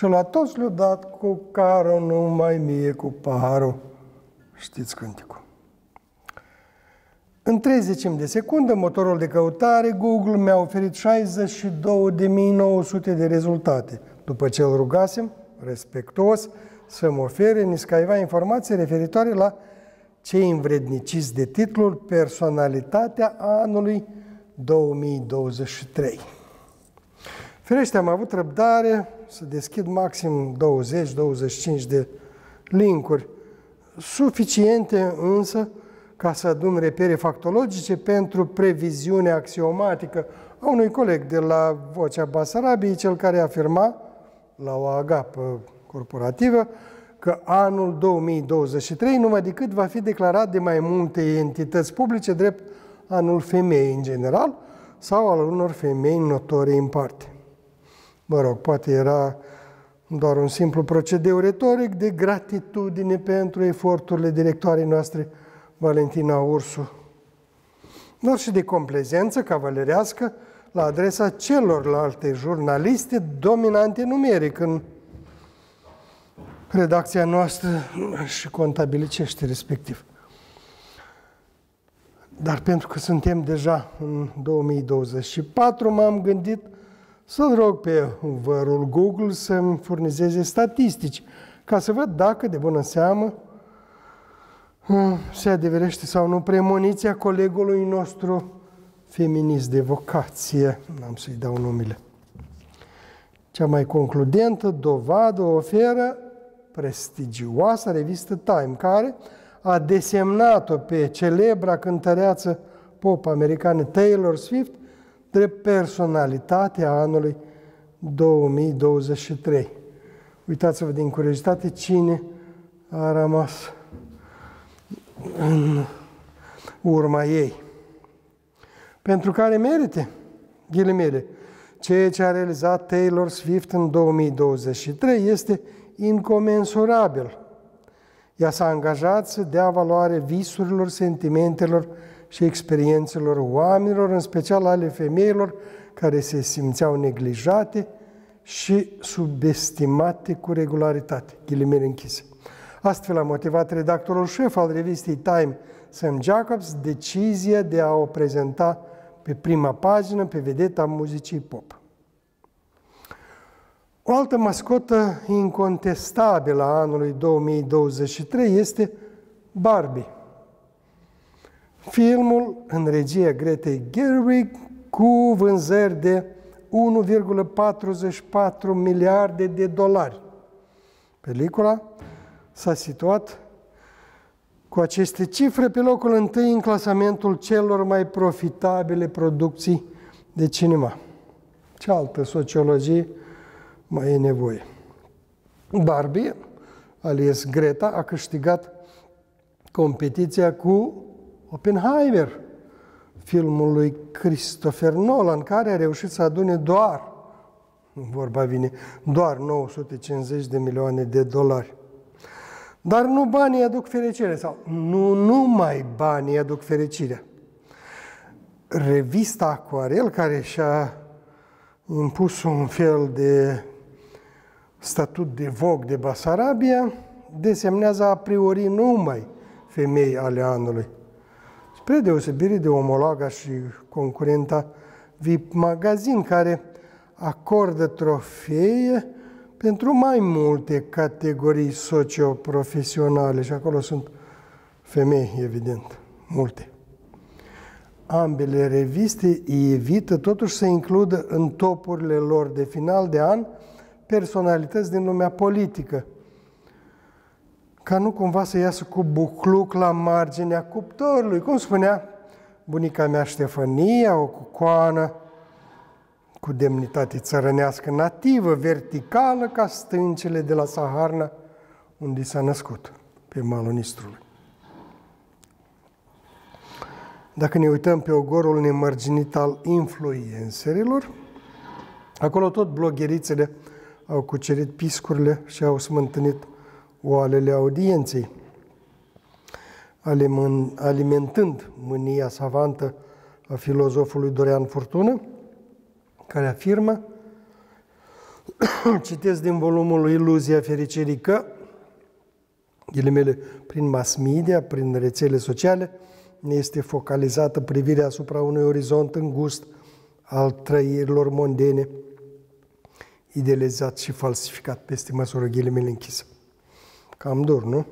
Și la toți le-a dat cu carul, numai mie cu paharul. Știți cânticul. În 30 de secunde, motorul de căutare Google mi-a oferit 62.900 de rezultate. După ce îl rugasem, respectuos, să-mi ofere niscaiva informații referitoare la cei învredniciți de titlul Personalitatea anului 2023. Ferește, am avut răbdare să deschid maxim 20-25 de linkuri, suficiente însă ca să adun repere factologice pentru previziunea axiomatică a unui coleg de la Vocea Basarabiei, cel care afirma, la o agapă corporativă, că anul 2023 numai decât va fi declarat de mai multe entități publice drept anul femeii în general sau al unor femei notorii în parte. Mă rog, poate era doar un simplu procedeu retoric de gratitudine pentru eforturile directoarei noastre, Valentina Ursu, dar și de complezență cavalerească la adresa celorlalte jurnaliste dominante numeric în redacția noastră și contabilicește respectiv. Dar pentru că suntem deja în 2024, m-am gândit să-l rog pe vărul Google să-mi furnizeze statistici, ca să văd dacă, de bună seamă, se adeverește sau nu premoniția colegului nostru feminist de vocație. N-am să-i dau numele. Cea mai concludentă dovadă o oferă prestigioasa revistă Time, care a desemnat-o pe celebra cântăreață pop americană Taylor Swift drept personalitatea anului 2023. Uitați-vă din curiozitate cine a rămas în urma ei. Pentru care merite, ghilimele, ceea ce a realizat Taylor Swift în 2023 este incomensurabil. Ea s-a angajat să dea valoare visurilor, sentimentelor și experiențelor oamenilor, în special ale femeilor care se simțeau neglijate și subestimate cu regularitate. Ghilimele închise. Astfel a motivat redactorul șef al revistei Time, Sam Jacobs, decizia de a o prezenta pe prima pagină pe vedeta muzicii pop. O altă mascotă incontestabilă a anului 2023 este Barbie. Filmul în regia Gretei Gerwig cu vânzări de 1,44 miliarde de dolari. Pelicula s-a situat cu aceste cifre pe locul întâi în clasamentul celor mai profitabile producții de cinema. Ce altă sociologie mai e nevoie? Barbie, alias Greta, a câștigat competiția cu Oppenheimer, filmul lui Christopher Nolan, care a reușit să adune doar 950 de milioane de dolari. Dar nu banii aduc fericirea, sau nu numai banii aduc fericirea. Revista Aquarel, care și-a impus un fel de statut de Vogue de Basarabia, desemnează a priori numai femei ale anului. Spre deosebire de omologa și concurenta VIP Magazine, care acordă trofee pentru mai multe categorii socioprofesionale și acolo sunt femei, evident, multe. Ambele reviste evită totuși să includă în topurile lor de final de an personalități din lumea politică, ca nu cumva să iasă cu bucluc la marginea cuptorului. Cum spunea bunica mea Ștefania, o cucoană cu demnitate țărănească nativă, verticală ca stâncile de la Saharna, unde s-a născut, pe malul Nistrului. Dacă ne uităm pe ogorul nemărginit al influencerilor, acolo tot blogherițele au cucerit piscurile și au smântânit oalele audienței, alimentând mânia savantă a filozofului Dorian Furtună, care afirmă Citesc din volumul Iluzia fericirii că, ghilimele, prin mass media, prin rețele sociale, ne este focalizată privirea asupra unui orizont îngust al trăirilor mondene, idealizat și falsificat peste măsură, ghilimele închise. Cam dur, nu?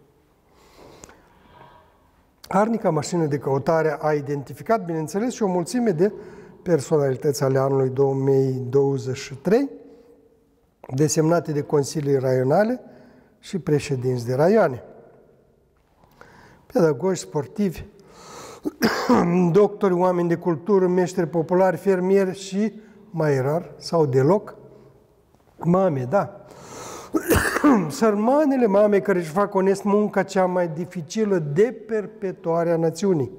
Harnica mașină de căutare a identificat, bineînțeles, și o mulțime de personalități ale anului 2023, desemnate de consilii raionale și președinți de raioane. Pedagogi, sportivi, doctori, oameni de cultură, meșteri populari, fermieri și, mai rar sau deloc, mame, da. Sărmanele mame care își fac onest munca cea mai dificilă de perpetuare a națiunii.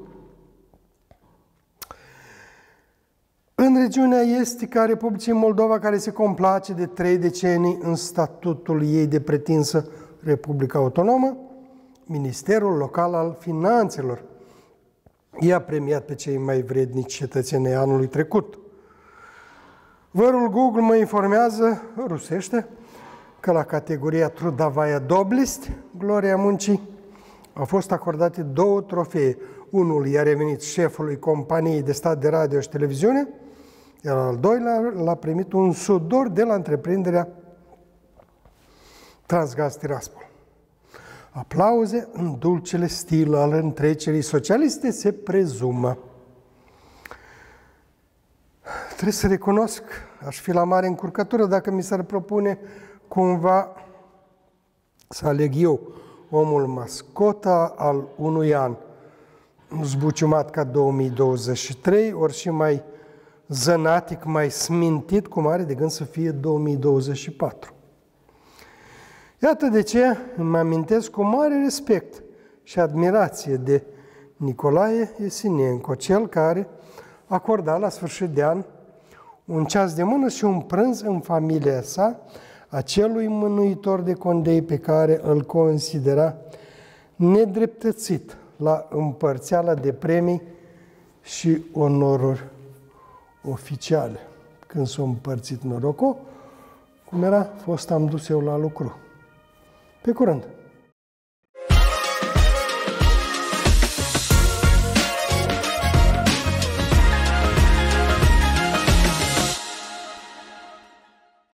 În regiunea estică a Republicii Moldova, care se complace de 3 decenii în statutul ei de pretinsă Republică Autonomă, Ministerul Local al Finanțelor i-a premiat pe cei mai vrednici cetățeni anului trecut. Vărul Google mă informează, rusește, că la categoria Trudavaya Doblest, Gloria Muncii, au fost acordate 2 trofee. Unul i-a revenit șefului companiei de stat de radio și televiziune, iar al doilea l-a primit un sudor de la întreprinderea Transgaz Tiraspol. Aplauze în dulcele stil al întrecerii socialiste se prezumă. Trebuie să recunosc, aș fi la mare încurcătură dacă mi s-ar propune cumva să aleg eu omul mascota al unui an zbuciumat ca 2023, ori și mai zănatic, mai smintit, cum are de gând să fie 2024. Iată de ce îmi amintesc cu mare respect și admirație de Nicolae Esinienko, cel care acorda la sfârșit de an un ceas de mână și un prânz în familia sa acelui mânuitor de condei pe care îl considera nedreptățit la împărțeala de premii și onoruri oficiale. Când s-a împărțit norocul, cum era, fost am dus eu la lucru. Pe curând!